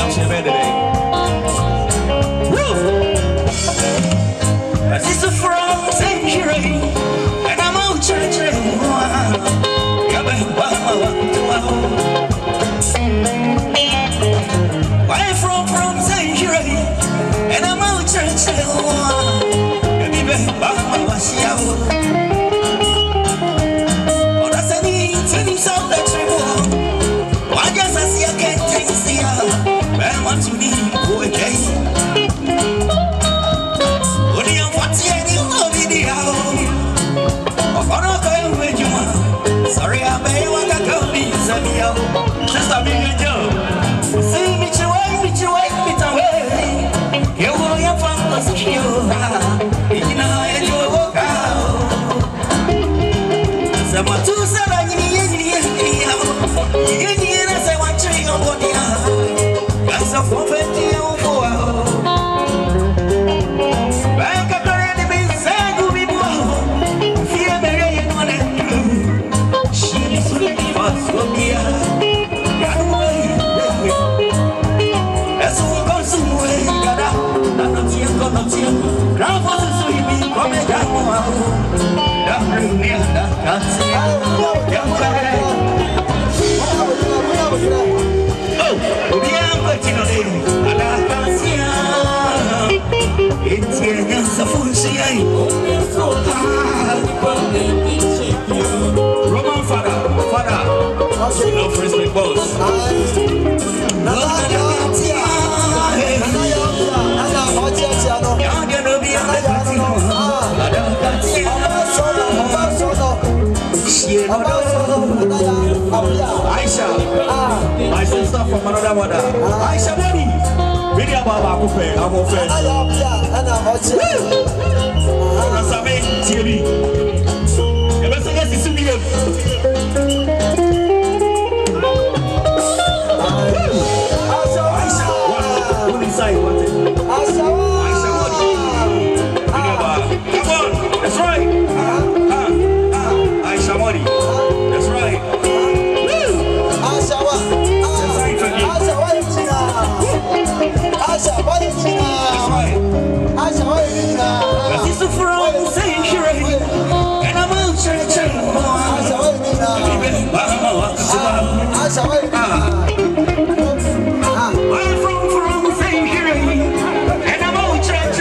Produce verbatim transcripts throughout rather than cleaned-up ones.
Sorry, I may want to go be just a big job. See me to wait, me to wait, me to wait. You will have fun, let's show. You know, and you walk out. Someone to say, I need you, you need to say, one tree on what you are. That's a forfeit you for. Back up already, been sad to be born. Fear me, you want it. She's looking for Sophia. Roman father, father, no first big boss. Aisha, my sister from another mother. Aisha, baby, baby, I'm a fair, I'm a fair. I'm a fair. T V. You better get this to me. Aisha, what inside? What? Aisha, what? Come on, that's right. Aisha, what? That's right. Aisha, what? Aisha, what? Aisha, what? Aisha, what? This is from Sanctuary, and I'm out church. Aisha, what? I'm from from Sanctuary, and I'm out church.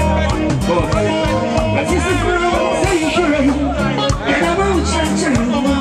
This is from Sanctuary, and I'm out church.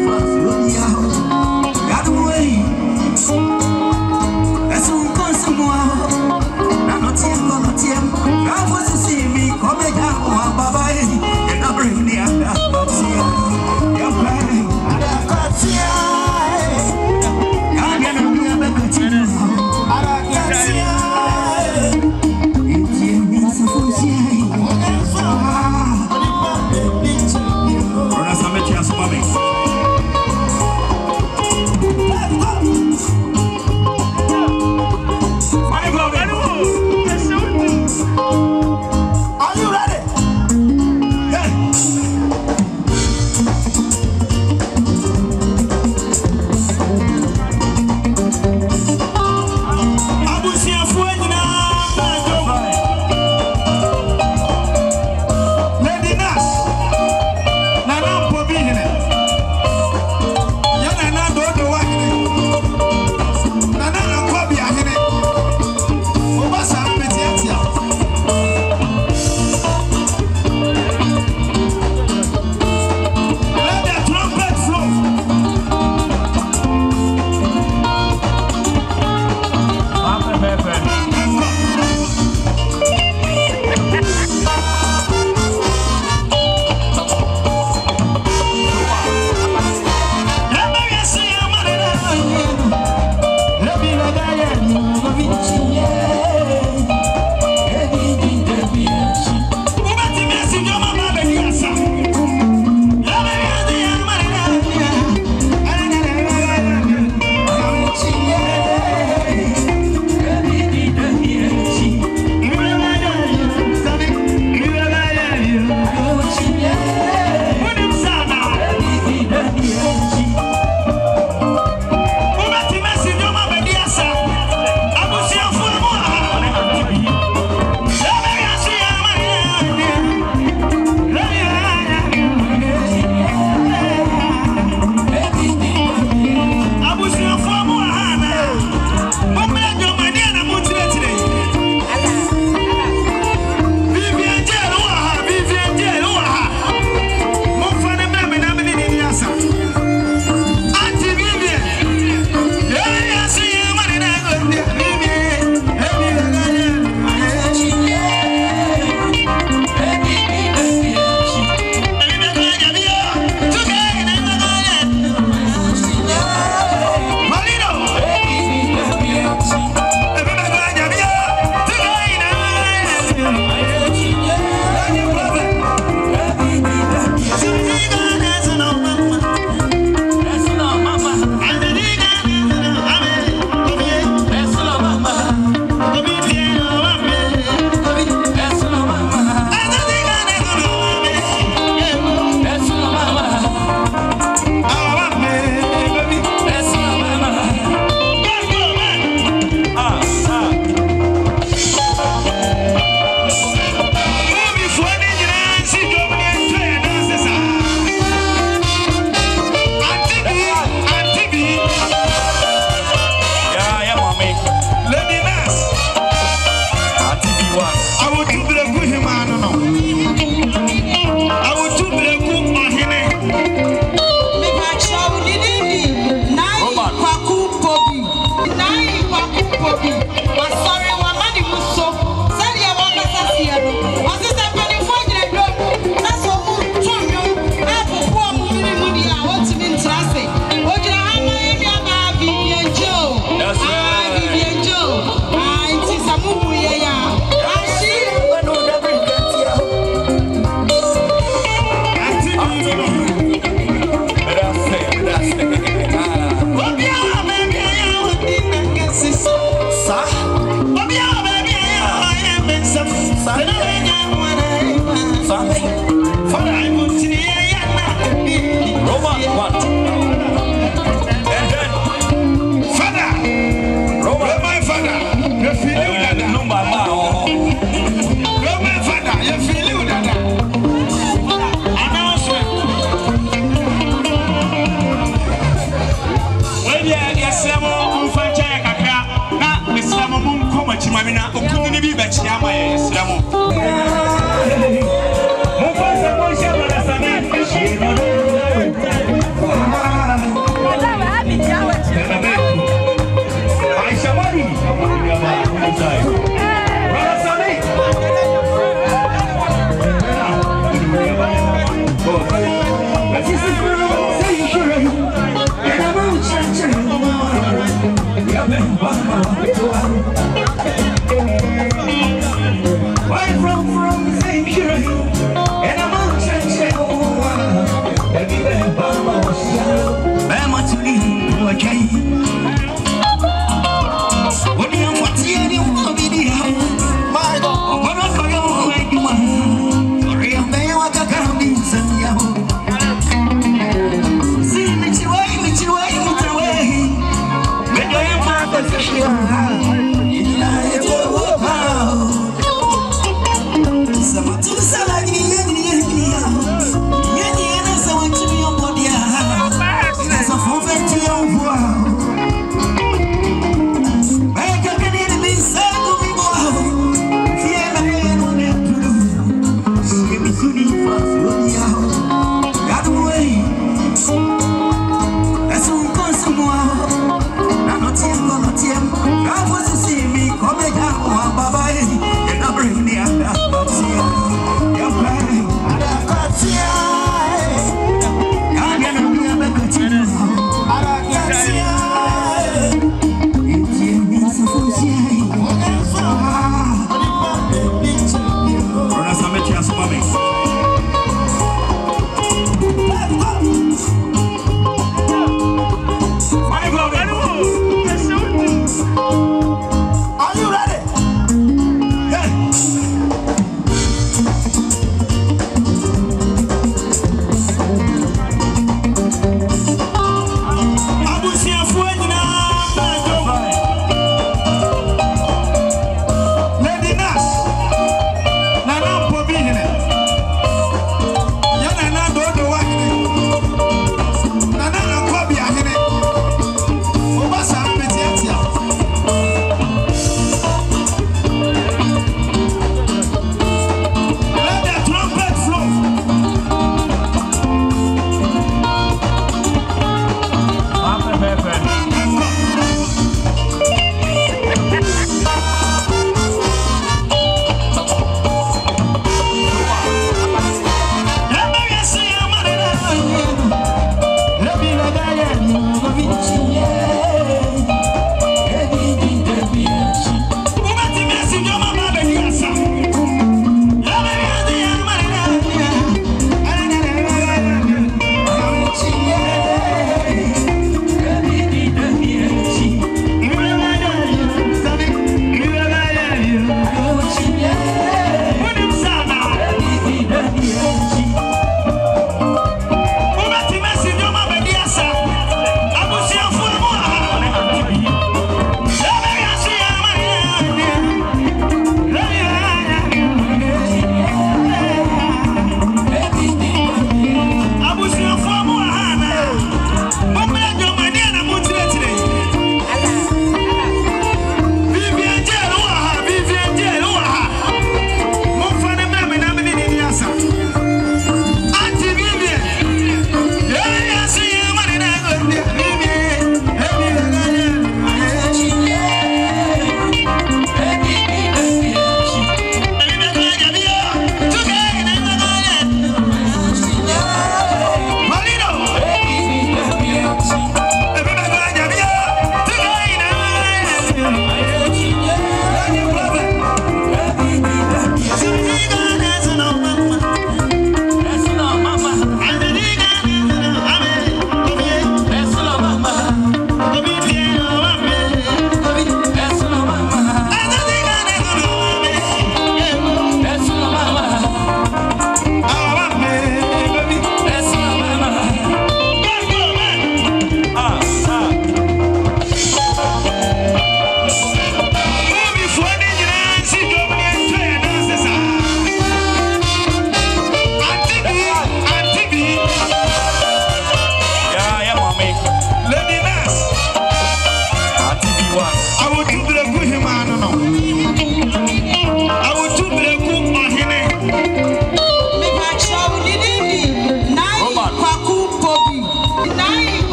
Mufasa kwa shamba la sanani.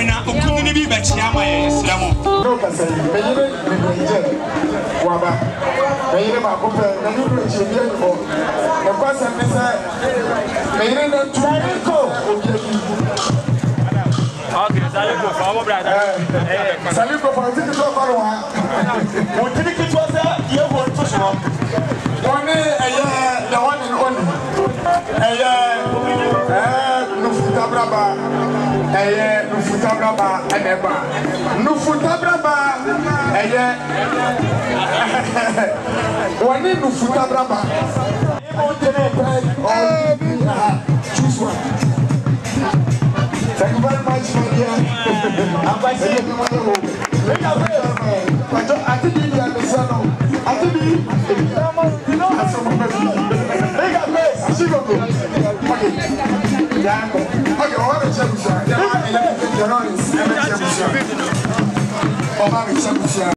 Mina, Okuni be Bachiama, Slamo. No, I say, Maybe, Waba, Maybe my papa, and you know, she did for the person, Maybe not try to go. Okay, Saliko for our brother. Saliko for a ticket of Marwa. What ticket was that? You want to show one day, the one and only. A year, Nufutabraba, a year, Nufutabraba, and Eba. Nufutabraba, a year. One in Nufutabraba. Choose one. Thank you very much, my dear. I'm by saying, I think you are the son of I think you are some of she go go. Okay. Yeah. Okay, what is your